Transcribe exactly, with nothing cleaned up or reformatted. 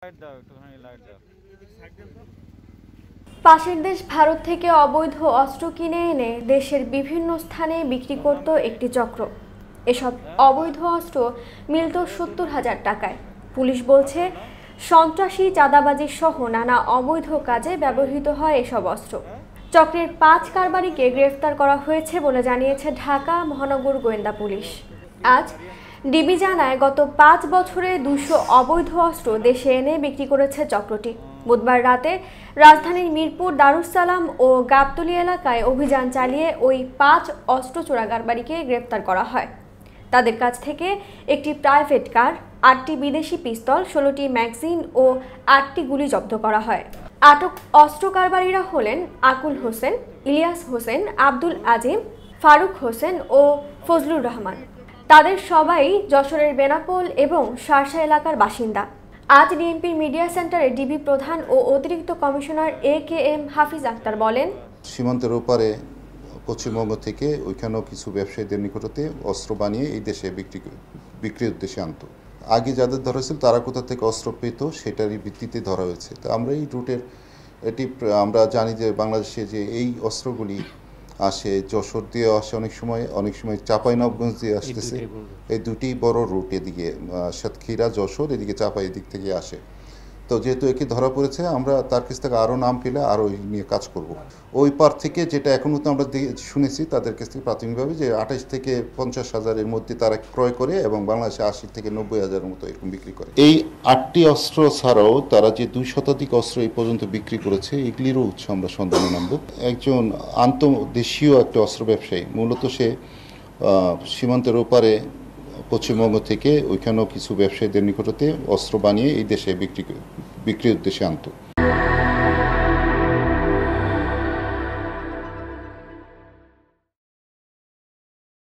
পাশের দেশ ভারত থেকে অবৈধ অস্ত্র কিনে এনে দেশের বিভিন্ন স্থানে বিক্রি করত একটি চক্র। এসব অবৈধ অস্ত্র মিলত সত্তর হাজার টাকায়। পুলিশ বলছে, সন্ত্রাসী, চাঁদাবাজি সহ নানা অবৈধ কাজে ব্যবহৃত হয় এসব অস্ত্র। চক্রের পাঁচ কারবারিকে গ্রেফতার করা হয়েছে বলে জানিয়েছে ঢাকা মহানগর গোয়েন্দা পুলিশ। আজ ডিবি জানায়, গত পাঁচ বছরে দুশো অবৈধ অস্ত্র দেশে এনে বিক্রি করেছে চক্রটি। বুধবার রাতে রাজধানীর মিরপুর, দারুস-সালাম ও গাবতলী এলাকায় অভিযান চালিয়ে ওই পাঁচ অস্ত্র চোরা কারবারিকে গ্রেফতার করা হয়। তাদের কাছ থেকে একটি প্রাইভেট কার, আটটি বিদেশি পিস্তল, ষোলোটি ম্যাগজিন ও আটটি গুলি জব্দ করা হয়। আটক অস্ত্র কারবারিরা হলেন আকুল হোসেন, ইলিয়াস হোসেন, আব্দুল আজিম, ফারুক হোসেন ও ফজলুর রহমান। তাদের সবাই যশোরের বেনাপোল এবং শার্শা এলাকার বাসিন্দা। আজ ডিএমপির মিডিয়া সেন্টারে ডিবি প্রধান ও অতিরিক্ত commissioner A K M Hafiz Akhtar বলেন, সীমান্তের ওপারে পশ্চিমবঙ্গ থেকে ওইখানেও কিছু ব্যবসায়ীদের নিকটতে অস্ত্র বানিয়ে এই দেশে বিক্রি বিক্রির উদ্দেশ্যে আনত। আগে যাদের ধরা হয়েছিল তারা কোথা থেকে অস্ত্র পেত সেটারই ভিত্তিতে ধরা হয়েছে। তো আমরা এই রুটের এটি আমরা জানি যে বাংলাদেশে যে এই অস্ত্রগুলি আসে, যশোর দিয়ে আসে, অনেক সময় অনেক সময় চাঁপাইনবাবগঞ্জ দিয়ে আসতেছে। এই দুটি বড় রুট, এদিকে সাতক্ষীরা, যশোর, এদিকে চাঁপাই এদিক থেকে আসে। তো যেহেতু একে ধরা পড়েছে, আমরা তার কাছ থেকে আরও নাম পেলে আরও নিয়ে কাজ করব। ওই পার থেকে যেটা এখনও তো আমরা শুনেছি তাদের কাছ থেকে প্রাথমিকভাবে যে আঠাশ থেকে পঞ্চাশ হাজারের মধ্যে তারা ক্রয় করে এবং বাংলাদেশে আশি থেকে নব্বই হাজারের মতো এরকম বিক্রি করে। এই আটটি অস্ত্র ছাড়াও তারা যে দুই শতাধিক অস্ত্র এই পর্যন্ত বিক্রি করেছে, এগুলিরও উৎস আমরা সন্ধানে নামব। একজন আন্তঃদেশীয় একটা অস্ত্র ব্যবসায়ী, মূলত সে সীমান্তের ওপারে পশ্চিমবঙ্গ থেকে ওইখানেও কিছু ব্যবসায়ীদের নিকটতে অস্ত্র বানিয়ে এই দেশে বিক্রি বিক্রির উদ্দেশ্যে আনত।